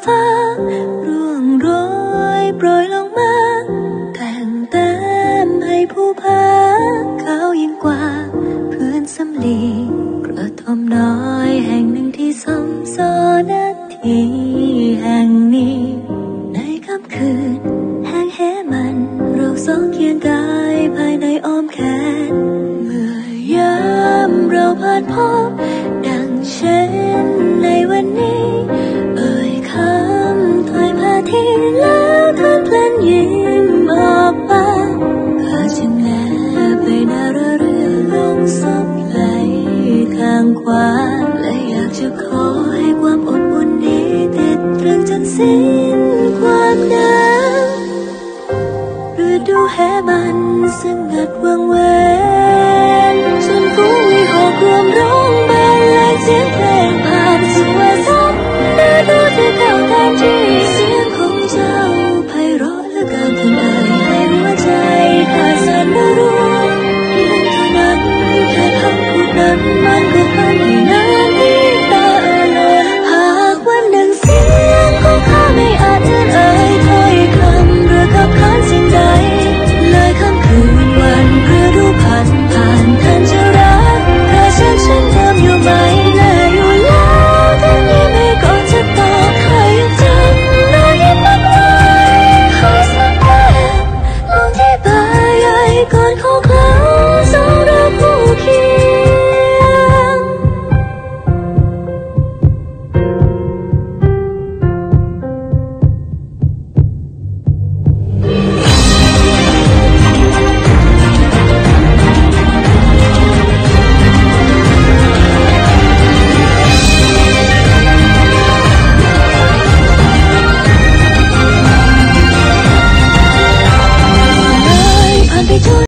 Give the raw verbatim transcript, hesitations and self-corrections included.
ฟ้าร่วงโรยโปรยลงมาแต่งเต็มให้ผู้พาเขายิ่งกว่าพื้นสำลีกระท่อมน้อยแห่งหนึ่งที่ซ้ำซ้อนนาทีแห่งนี้ในค่ำคืนแห้งแห้มันเราสองเคียงกายภายในอ้อมแขนเมื่อยามเราผ่านพบดังเช่นในวันนี้เอ่ยคำถอยพาทีแล้วเธอพลันยิ้มออกมาข้าจึงแลไปหน้าเรือลงซบไหลข้างขวาและอยากจะขอให้ความอบอุ่นนี้ติดตรึงจนสิ้นความหนาวฤดูแห้มันสงัดวังเว